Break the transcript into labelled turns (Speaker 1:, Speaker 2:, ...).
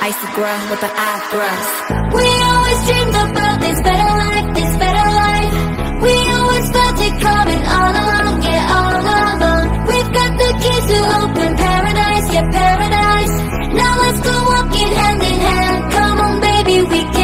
Speaker 1: icy girl with the eyebrows.
Speaker 2: We always dreamed about this better life, this better life. We always felt it coming all along, yeah, all along. We've got the keys to open paradise, yeah, paradise. Now let's go walking hand in hand. Come on, baby, we can.